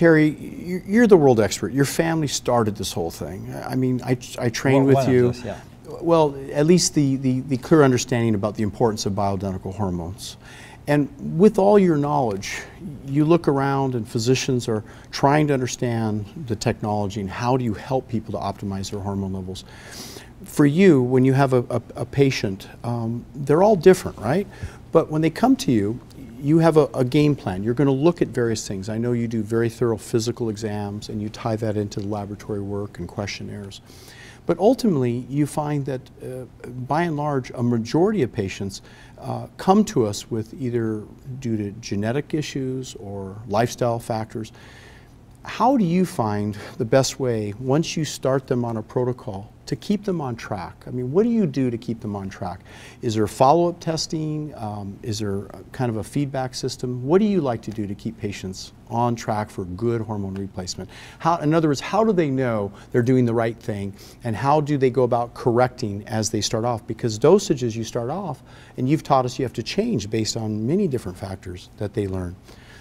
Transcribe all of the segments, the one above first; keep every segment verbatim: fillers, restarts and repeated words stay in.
Terry, you- you're the world expert. Your family started this whole thing. I mean, I, I trained One- with one you. of those, yeah. Well, at least the, the, the clear understanding about the importance of bioidentical hormones. And with all your knowledge, you look around and physicians are trying to understand the technology and how do you help people to optimize their hormone levels. For you, when you have a, a, a patient, um, they're all different, right? But when they come to you, you have a, a game plan. You're going to look at various things. I know you do very thorough physical exams and you tie that into the laboratory work and questionnaires. But ultimately, you find that uh, by and large, a majority of patients uh, come to us with either due to genetic issues or lifestyle factors. How do you find the best way, once you start them on a protocol, to keep them on track? I mean, what do you do to keep them on track? Is there follow-up testing? Um, is there a, kind of a feedback system? What do you like to do to keep patients on track for good hormone replacement? How, in other words, how do they know they're doing the right thing, and how do they go about correcting as they start off? Because dosages you start off, and you've taught us you have to change based on many different factors that they learn.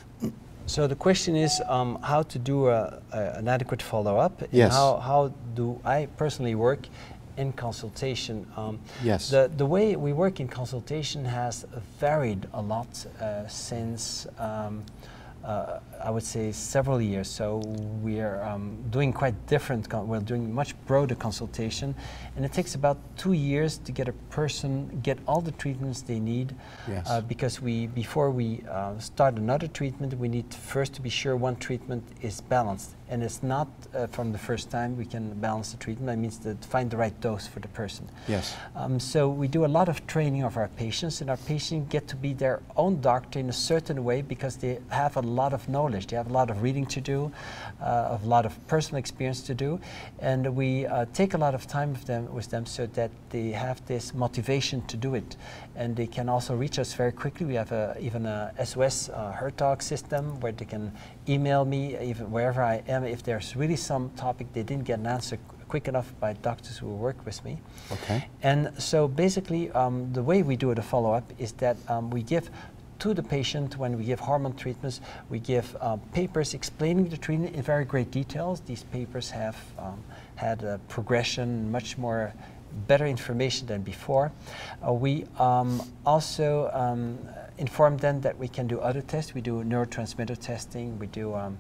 So the question is um, how to do a, a, an adequate follow-up. Yes. How, how do I personally work in consultation? Um, yes. The, the way we work in consultation has varied a lot uh, since um, uh, I would say several years. So we are um, doing quite different, con we're doing much broader consultation, and it takes about two years to get a person, get all the treatments they need. Yes. Uh, because we, before we uh, start another treatment, we need first to be sure one treatment is balanced. And it's not uh, from the first time we can balance the treatment. That means to find the right dose for the person. Yes. Um, so we do a lot of training of our patients, and our patients get to be their own doctor in a certain way because they have a lot of knowledge. They have a lot of reading to do, uh, a lot of personal experience to do, and we uh, take a lot of time with them, with them so that they have this motivation to do it. And they can also reach us very quickly. We have a, even a S O S uh, Hertoghe system where they can email me even wherever I am if there's really some topic they didn't get an answer qu quick enough by doctors who work with me. Okay. And so basically um, the way we do the follow-up is that um, we give to the patient, when we give hormone treatments, we give uh, papers explaining the treatment in very great details. These papers have um, had a progression, much more better information than before. Uh, we um, also um, inform them that we can do other tests. We do neurotransmitter testing, we do um,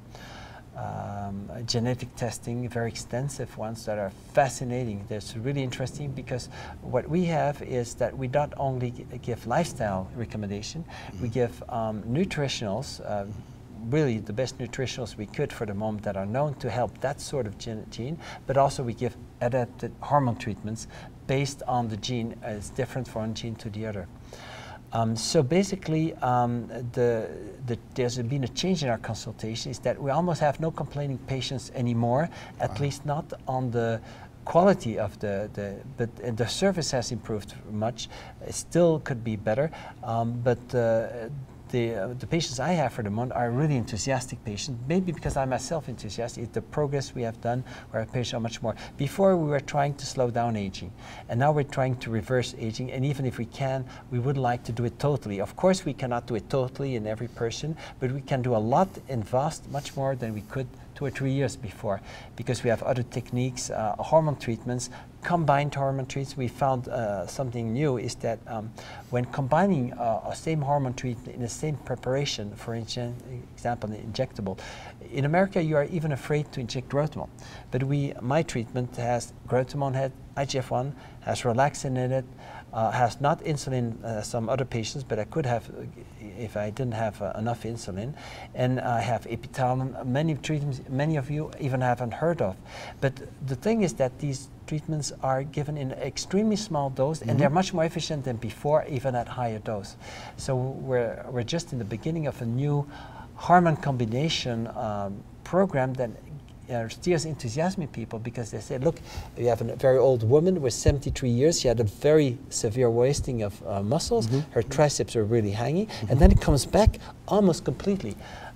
um, genetic testing, very extensive ones that are fascinating. That's really interesting because what we have is that we not only give lifestyle recommendation, mm-hmm. we give um, nutritionals, uh, really the best nutritionals we could for the moment that are known to help that sort of gene, but also we give adapted hormone treatments based on the gene. Uh, it's different from one gene to the other. Um, so basically, um, the, the, there's been a change in our consultation is that we almost have no complaining patients anymore, at wow. least not on the quality of the, the but uh, the service has improved much. It still could be better, um, but uh, The, uh, the patients I have for the moment are really enthusiastic patients, maybe because I'm myself enthusiastic. It's the progress we have done where our patients are much more. Before we were trying to slow down aging, and now we're trying to reverse aging, and even if we can, we would like to do it totally. Of course we cannot do it totally in every person, but we can do a lot and vast, much more than we could two or three years before, because we have other techniques, uh, hormone treatments, combined hormone treatments. We found uh, something new is that um, when combining uh, a same hormone treatment in the same preparation, for example, an injectable, in America you are even afraid to inject growth hormone. But we, my treatment has growth hormone, had I G F one, has relaxin in it, uh, has not insulin, uh, some other patients, but I could have uh, if I didn't have uh, enough insulin, and I have epitalon. Many treatments, many of you even haven't heard of. But the thing is that these treatments are given in an extremely small dose, mm-hmm. and they're much more efficient than before, even at higher dose. So we're, we're just in the beginning of a new hormone combination um, program that uh, steers enthusiasm in people, because they say, look, you have a very old woman with seventy-three years, she had a very severe wasting of uh, muscles, mm-hmm. her triceps are really hanging, mm-hmm. and then it comes back almost completely.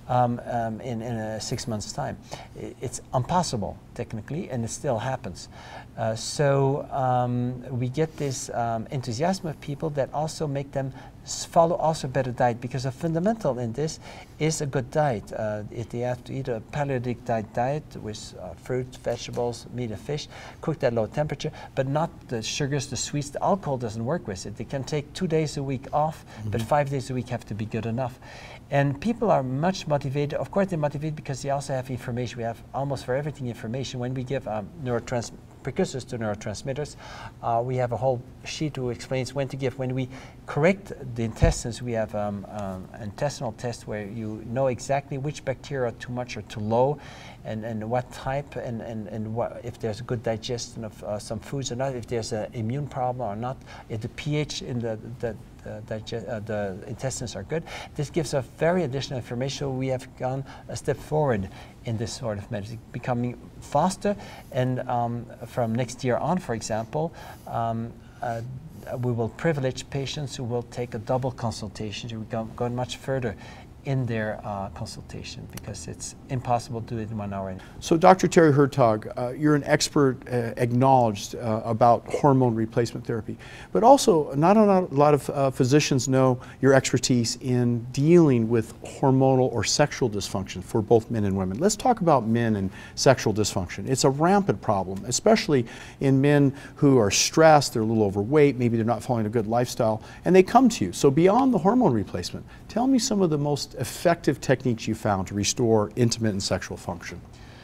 um, um, in, in a six months time. It's impossible technically, and it still happens. Uh, so um, we get this um, enthusiasm of people that also make them follow also better diet, because a fundamental in this is a good diet. Uh, if they have to eat a paleolithic diet, diet with uh, fruits, vegetables, meat and fish, cooked at low temperature, but not the sugars, the sweets. The alcohol doesn't work with it. They can take two days a week off, mm-hmm. but five days a week have to be good enough. And people are much motivated. Of course, they're motivated because they also have information. We have almost for everything information. When we give um, neurotransmitters, precursors to neurotransmitters. Uh, we have a whole sheet who explains when to give. When we correct the intestines, we have um, um, intestinal tests where you know exactly which bacteria are too much or too low, and, and what type, and, and, and what, if there's a good digestion of uh, some foods or not, if there's an immune problem or not, if the pH in the, the Uh, digest, uh, the intestines are good. This gives us very additional information. So we have gone a step forward in this sort of medicine, becoming faster. And um, from next year on, for example, um, uh, we will privilege patients who will take a double consultation. So we go, go much further in their uh, consultation, because it's impossible to do it in one hour. So Doctor Thierry Hertoghe, uh, you're an expert uh, acknowledged uh, about hormone replacement therapy, but also not a lot of uh, physicians know your expertise in dealing with hormonal or sexual dysfunction for both men and women. Let's talk about men and sexual dysfunction. It's a rampant problem, especially in men who are stressed, they're a little overweight, maybe they're not following a good lifestyle, and they come to you. So beyond the hormone replacement, tell me some of the most effective techniques you found to restore intimate and sexual function.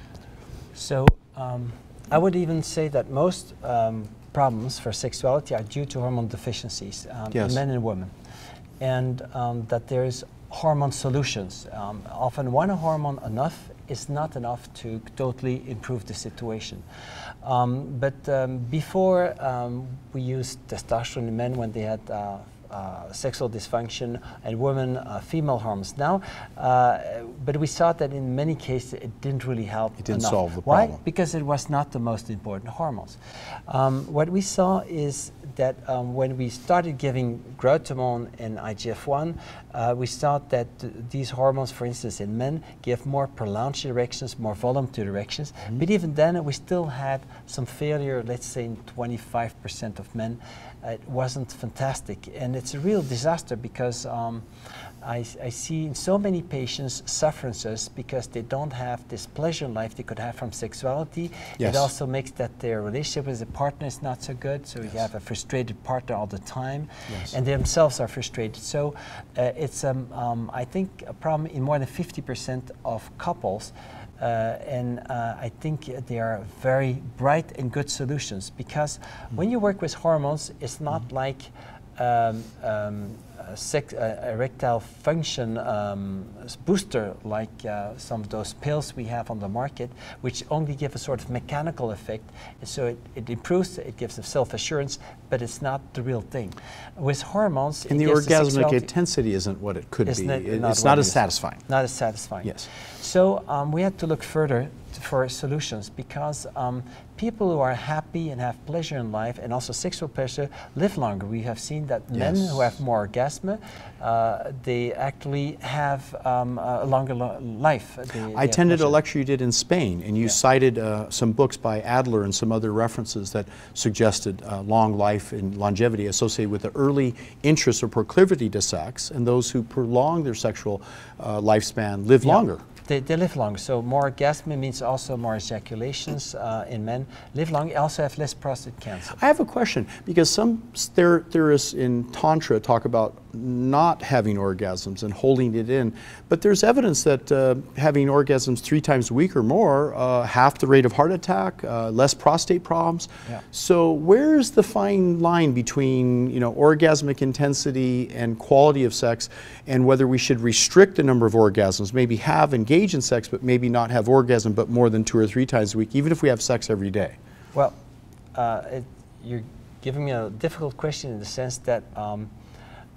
So um, I would even say that most um, problems for sexuality are due to hormone deficiencies um, yes. in men and women, and um, that there is hormone solutions. Um, often one hormone enough is not enough to totally improve the situation. Um, but um, before um, we used testosterone in men when they had uh, Uh, sexual dysfunction, and women uh, female hormones now, uh, but we saw that in many cases it didn't really help. It didn't enough. solve the Why? problem. Because it was not the most important hormones. Um, what we saw is that um, when we started giving growth hormone and I G F one, uh, we saw that th these hormones, for instance in men, give more prolonged erections, more volume to erections, mm-hmm. but even then we still had some failure, let's say in twenty-five percent of men. Uh, it wasn't fantastic, and it's a real disaster, because um, I, I see in so many patients sufferances because they don't have this pleasure in life they could have from sexuality. Yes. It also makes that their relationship with the partner is not so good, so yes. you have a frustrated partner all the time, yes. and they themselves are frustrated. So uh, it's, um, um, I think, a problem in more than fifty percent of couples. Uh, and uh, I think they are very bright and good solutions, because mm-hmm. when you work with hormones, it's not mm-hmm. like um, um, a sex, uh, erectile function um, booster like uh, some of those pills we have on the market, which only give a sort of mechanical effect. So it, it improves, it gives a self-assurance, but it's not the real thing. With hormones, and the orgasmic the intensity isn't what it could be. Not, it, not it's not as satisfying. Not as satisfying. Yes. So um, we had to look further for solutions, because um, people who are happy and have pleasure in life, and also sexual pleasure, live longer. We have seen that yes. men who have more orgasm, uh, they actually have um, a longer lo life. They, I they attended a lecture you did in Spain, and you yeah. cited uh, some books by Adler and some other references that suggested uh, long life and longevity associated with the early interest or proclivity to sex, and those who prolong their sexual uh, lifespan live yeah. longer. They, they live longer. So more orgasm means also more ejaculations uh, in men. Live longer, also have less prostate cancer. I have a question, because some ther theorists in Tantra talk about not having orgasms and holding it in, but there's evidence that uh, having orgasms three times a week or more, uh, half the rate of heart attack, uh, less prostate problems. Yeah. So where's the fine line between, you know, orgasmic intensity and quality of sex, and whether we should restrict the number of orgasms, maybe have engage in sex, but maybe not have orgasm but more than two or three times a week, even if we have sex every day? Well, uh, it, you're giving me a difficult question in the sense that um,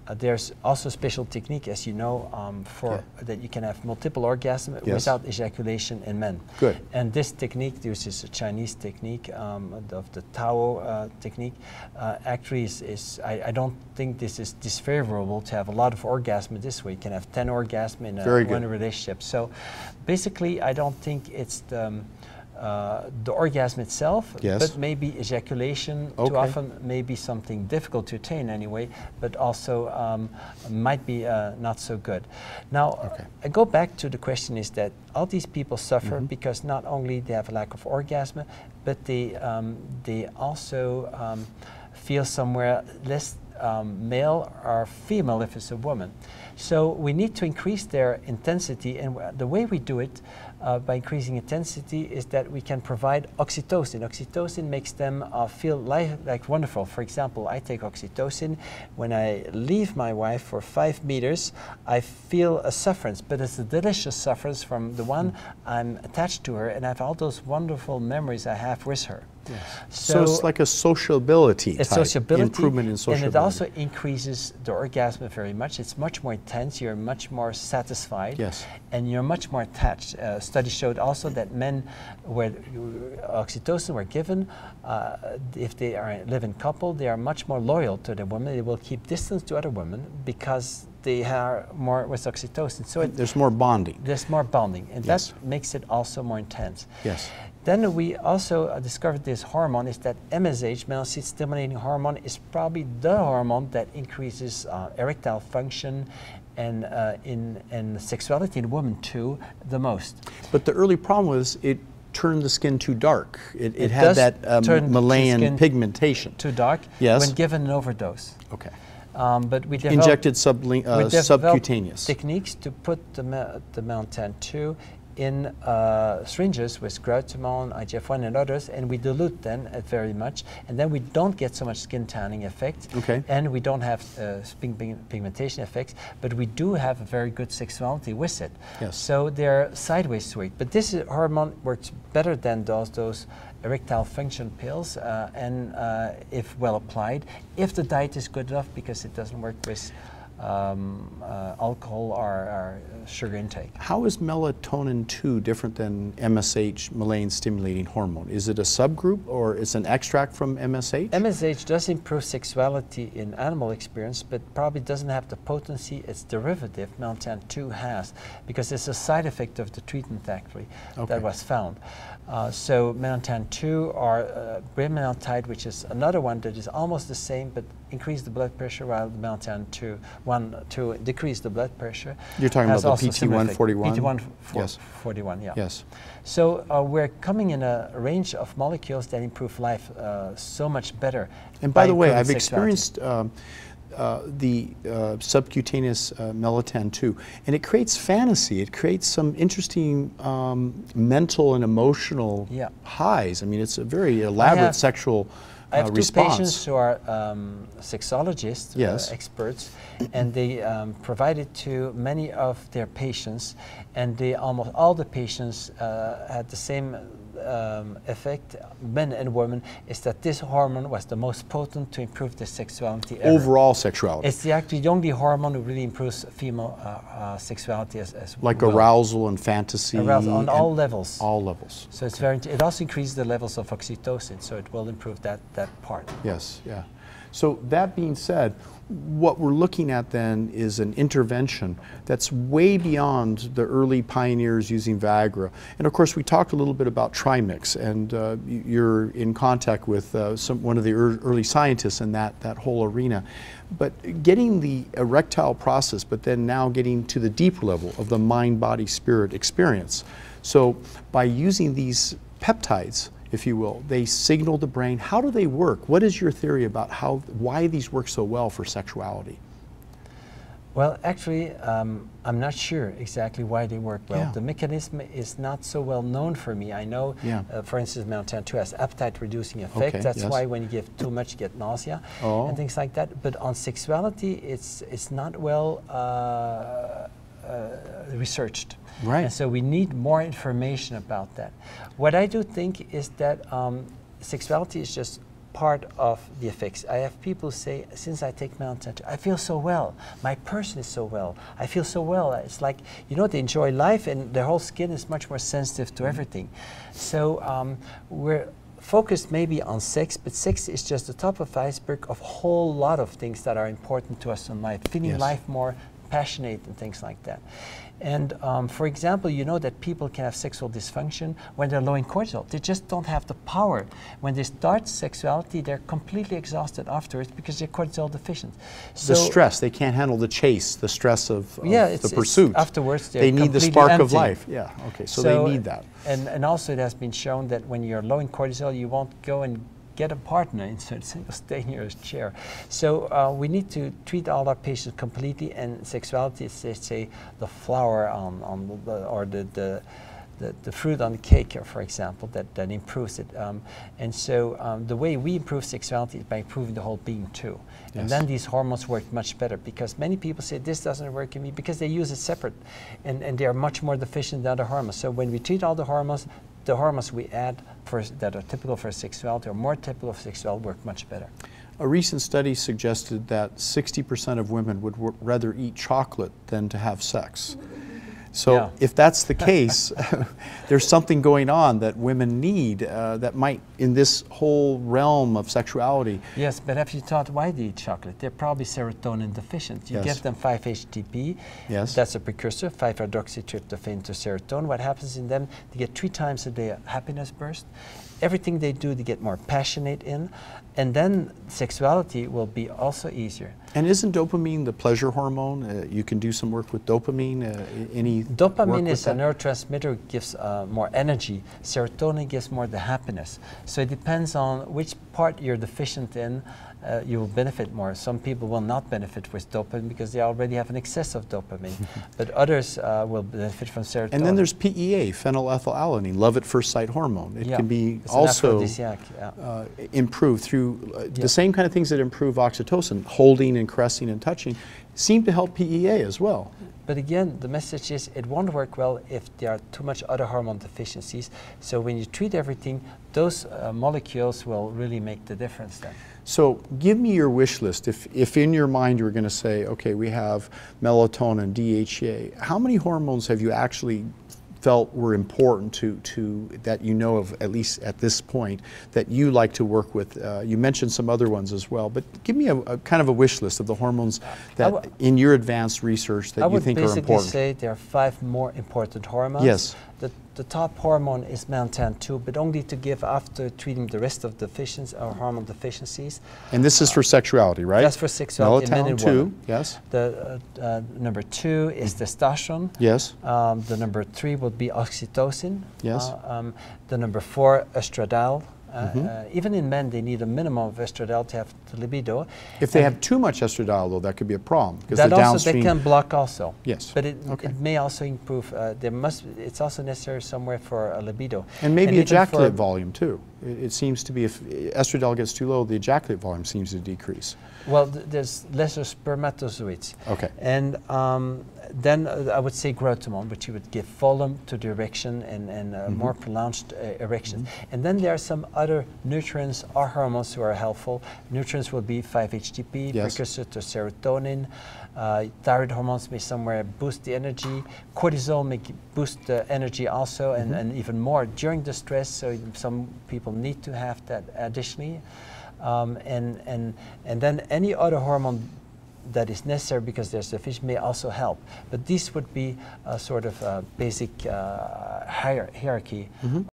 Uh, there's also a special technique, as you know, um, for yeah. that you can have multiple orgasms yes. without ejaculation in men. Good. And this technique, this is a Chinese technique um, of the Tao uh, technique. Uh, actually, is, is I, I don't think this is disfavorable to have a lot of orgasms this way. You can have ten orgasms in a, one relationship. So, basically, I don't think it's the um, Uh, the orgasm itself, yes. but maybe ejaculation okay. too often may be something difficult to attain anyway, but also um, might be uh, not so good. Now, okay. I go back to the question is that all these people suffer mm-hmm. because not only they have a lack of orgasm, but they, um, they also um, feel somewhere less um, male or female if it's a woman. So we need to increase their intensity, and the way we do it uh, by increasing intensity is that we can provide oxytocin. Oxytocin makes them uh, feel like, like wonderful. For example, I take oxytocin. When I leave my wife for five meters, I feel a sufferance, but it's a delicious sufferance from the one mm. I'm attached to her, and I have all those wonderful memories I have with her. Yes. So, so it's like a sociability a type sociability, improvement in sociability. And it also increases the orgasm very much. It's much more intense, you're much more satisfied, yes. and you're much more attached. Uh, studies showed also that men where oxytocin were given, uh, if they are live in couple, they are much more loyal to the woman. They will keep distance to other women because they are more with oxytocin. So it, there's more bonding. There's more bonding, and yes. that makes it also more intense. Yes. Then we also uh, discovered this hormone is that M S H, male-seed stimulating hormone, is probably the hormone that increases uh, erectile function and uh, in and sexuality in women too the most. But the early problem was it turned the skin too dark. It, it, it had that um, Malayan pigmentation. Too dark. Yes. When given an overdose. Okay. Um, but we injected subli uh, we subcutaneous techniques to put the ma the melatonin two in uh, syringes with growth hormone, I G F one, and others, and we dilute them uh, very much, and then we don't get so much skin tanning effect, okay. and we don't have uh, pigmentation effects, but we do have a very good sexuality with it. Yes. So they're sideways to it. But this hormone works better than those those erectile function pills, uh, and uh, if well applied, if the diet is good enough, because it doesn't work with Um, uh, alcohol or, or sugar intake. How is melatonin two different than M S H, Malayan stimulating hormone? Is it a subgroup or is it an extract from M S H? M S H does improve sexuality in animal experience, but probably doesn't have the potency its derivative melatonin two has, because it's a side effect of the treatment actually okay. that was found. Uh, so melatonin two or uh, bremelanotide, which is another one that is almost the same but increase the blood pressure, while the melatonin two one to decrease the blood pressure. You're talking about the P T one forty-one? P T one yes. forty-one, yeah. Yes. So uh, we're coming in a range of molecules that improve life uh, so much better. And by, by the way, I've sexuality. experienced um, uh, the uh, subcutaneous uh, melatonin two, and it creates fantasy. It creates some interesting um, mental and emotional yeah. highs. I mean, it's a very elaborate have, sexual I have uh, two response. patients who are um, sexologists, yes. uh, experts, and they um, provide it to many of their patients, and they almost all the patients uh, had the same um, effect, men and women, is that this hormone was the most potent to improve the sexuality ever. Overall sexuality. It's the actually the only hormone that really improves female uh, uh, sexuality as, as like well. arousal and fantasy. Arousal on all levels. All levels. So it's very. It also increases the levels of oxytocin, so it will improve that that part. Yes. Yeah. So that being said, what we're looking at then is an intervention that's way beyond the early pioneers using Viagra. And of course, we talked a little bit about trimix, and uh, you're in contact with uh, some, one of the er early scientists in that, that whole arena. But getting the erectile process, but then now getting to the deeper level of the mind, body, spirit experience. So by using these peptides, if you will, they signal the brain. How do they work? What is your theory about how, why these work so well for sexuality? Well, actually, um, I'm not sure exactly why they work well. Yeah. The mechanism is not so well known for me. I know, yeah. uh, for instance, melatonin two has appetite-reducing effect. Okay, That's yes. why when you give too much, you get nausea oh. and things like that. But on sexuality, it's it's not well uh, uh, researched. Right. And so we need more information about that. What I do think is that um, sexuality is just part of the effects. I have people say, since I take Melatonin, I feel so well. My person is so well. I feel so well. It's like, you know, they enjoy life and their whole skin is much more sensitive to everything. So um, we're focused maybe on sex, but sex is just the top of the iceberg of a whole lot of things that are important to us in life. Feeling yes. life more passionate and things like that. And um, for example, you know that people can have sexual dysfunction when they're low in cortisol. They just don't have the power. When they start sexuality, they're completely exhausted afterwards because they're cortisol deficient. So the stress, they can't handle the chase, the stress of, of yeah, the it's, pursuit. It's afterwards, they need the spark empty. of life. Yeah, okay, so, so they need that. And, and also it has been shown that when you're low in cortisol, you won't go and get a partner, instead you'll stay in your chair. So uh, we need to treat all our patients completely, and sexuality is, they say, the flower on, on the, or the, the, the, the fruit on the cake, for example, that, that improves it. Um, and so um, the way we improve sexuality is by improving the whole being too. Yes. And then these hormones work much better, because many people say this doesn't work in me because they use it separate, and, and they are much more deficient than other hormones. So when we treat all the hormones, the hormones we add for, that are typical for sexuality or more typical of sexuality work much better. A recent study suggested that sixty percent of women would w rather eat chocolate than to have sex. So yeah. if that's the case, there's something going on that women need uh, that might, in this whole realm of sexuality. Yes, but have you thought why they eat chocolate? They're probably serotonin deficient. You yes. give them five H T P, yes. that's a precursor, five hydroxytryptophan to serotonin. What happens in them, they get three times a day a happiness burst. Everything they do, they get more passionate in, and then sexuality will be also easier. And isn't dopamine the pleasure hormone? Uh, you can do some work with dopamine. Uh, any dopamine is a that? neurotransmitter, gives uh, more energy. Serotonin gives more the happiness. So it depends on which part you're deficient in. Uh, you will benefit more. Some people will not benefit with dopamine because they already have an excess of dopamine, but others uh, will benefit from serotonin. And then there's P E A, phenylethylalanine, love at first sight hormone. It yeah. can be it's also yeah. uh, improved through uh, yeah. the same kind of things that improve oxytocin, holding and caressing and touching, seem to help P E A as well. But again, the message is it won't work well if there are too much other hormone deficiencies. So when you treat everything, those uh, molecules will really make the difference then. So give me your wish list. If, if in your mind you were going to say, okay, we have melatonin, D H E A, how many hormones have you actually felt were important to, to that you know of, at least at this point, that you like to work with? Uh, you mentioned some other ones as well, but give me a, a kind of a wish list of the hormones that in your advanced research that you think are important. I would basically say there are five more important hormones. Yes. The, the top hormone is melatonin two, but only to give after treating the rest of deficiencies or hormone deficiencies. And this is for sexuality, right? That's for sexuality. Melatonin two, yes. The uh, uh, number two is testosterone. Yes. Um, the number three would be oxytocin. Yes. Uh, um, the number four, estradiol. Uh, mm-hmm. uh, even in men, they need a minimum of estradiol to have the libido. If they and have too much estradiol, though, that could be a problem. That the also downstream they can block also. Yes. But it, okay. it may also improve. Uh, there must. It's also necessary somewhere for a libido. And maybe and ejaculate volume too. It, it seems to be if estradiol gets too low, the ejaculate volume seems to decrease. Well, th there's lesser spermatozoids. Okay. And um, then uh, I would say growth hormone, which you would give volume to the erection and, and uh, mm-hmm. more pronounced uh, erections. Mm-hmm. And then there are some other nutrients or hormones who are helpful. Nutrients will be five H T P, yes. precursor to serotonin. Uh, thyroid hormones may somewhere boost the energy. Cortisol may boost the energy also, and, mm-hmm. and even more during the stress. So some people need to have that additionally. Um, and, and, and then any other hormone that is necessary because there's deficient may also help. But this would be a sort of a basic uh, hier hierarchy. Mm-hmm.